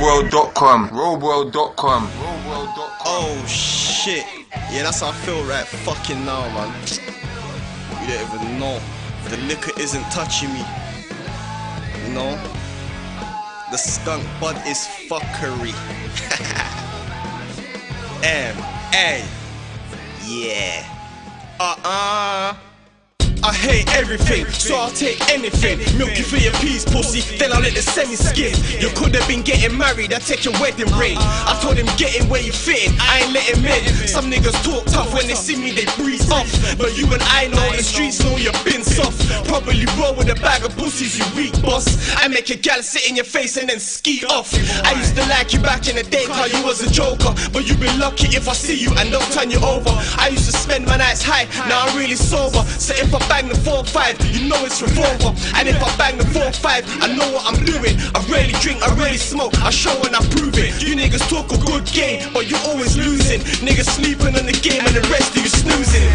Roadworld.com. Oh shit. Yeah, that's how I feel right fucking now, man. You don't even know. The liquor isn't touching me. You know? The skunk bud is fuckery. M.A. Yeah. I hate everything, so I'll take anything. Milk you for your peas, pussy, then I'll let the semi skip. You could have been getting married, I take your wedding ring. I told him get in where you fit in, I ain't let him in. Some niggas talk tough, when they see me they breeze off. But you and I know, the streets know you've been soft. Probably roll with a bag of pussies, you weak boss. I make a gal sit in your face and then ski off. I used to like you back in the day, cause you was a joker. But you been lucky if I see you and don't turn you over. I used to spend my nights high, now I'm really sober. So if I bang the 4-5, you know it's revolver. And if I bang the 4-5, I know what I'm doing. I rarely drink, I rarely smoke, I show and I prove it. You niggas talk a good game, but you're always losing. Niggas sleeping on the game and the rest of you snoozing.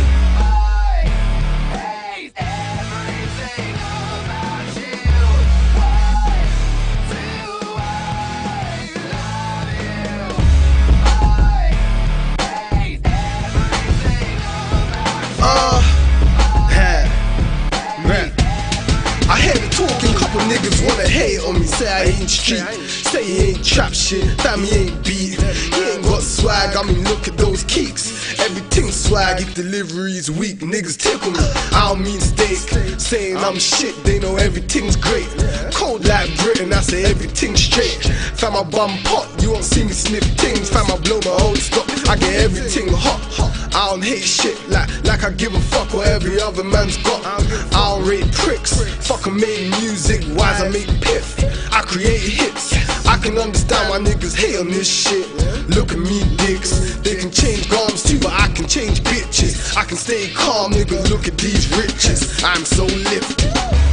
I hear the talking, couple niggas wanna hate on me. Say I ain't street, say he ain't trap shit, damn he ain't beat. He ain't got swag, I mean look at those kicks. Everything's swag, if delivery's weak, niggas tickle me. I don't mean steak, saying I'm shit, they know everything's great. Cold like Britain, I say everything's straight. Fam I bum pot, you won't see me sniff things. Fam I blow my own stock, I get everything hot. I don't hate shit like I give a fuck what every other man's got. I don't rate pricks, fuck I made music, wise I make piff. I create hits, I can understand why niggas hate on this shit. Look at me dicks, they can change garms too, but I can change bitches. I can stay calm, nigga, look at these riches, I'm so lifted.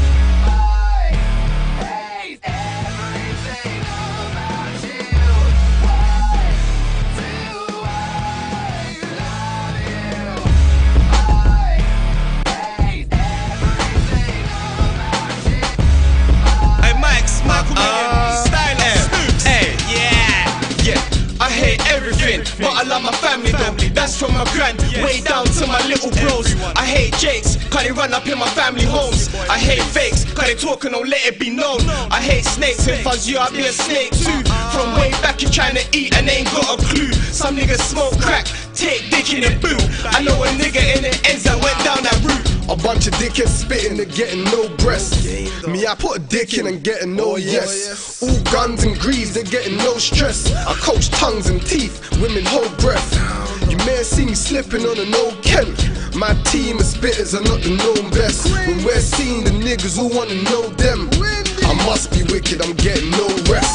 But I love my family though, that's from my grand, way down to my little bros. I hate jakes, cause they run up in my family homes. I hate fakes, cause they talk and don't let it be known. I hate snakes, if I was you I'd be a snake too. From way back you trying to eat and ain't got a clue. Some niggas smoke crack, take dick in the boot. I know a nigga in the ends that went down that route. A bunch of dickheads spitting and getting no breasts. Me, I put a dick in and getting no yes. All guns and greaves, they're getting no stress. I coach tongues and teeth, women hold breath. You may have seen me slipping on an old Kent. My team of spitters are not the known best. When we're seeing the niggas who wanna know them, I must be wicked, I'm getting no rest.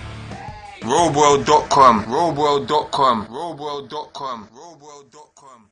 Roadworld.com.